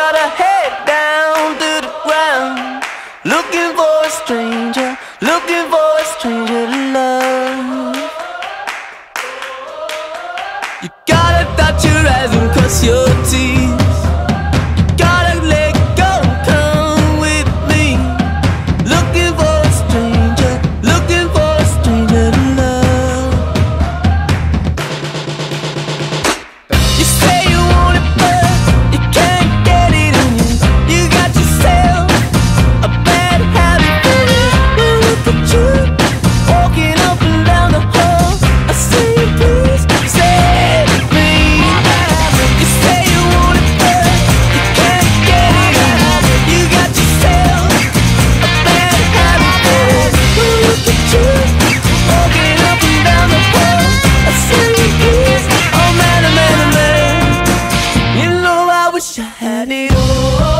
got her head down to the ground, looking for a stranger, looking for a stranger to love. You gotta dot your eyes and cross your teeth. You gotta let go and come with me. Looking for a stranger, looking for a stranger to love. You say you want it, but you can't get it in you. You got yourself a bad habit for it. Look at you, walking up and down the hall. I say, please save me. You say you want it, but you can't get it in you. You got yourself a bad habit for it. Look at you, walking up and down the hall. I say, please, oh man, oh man, oh man. You know I wish I had it all.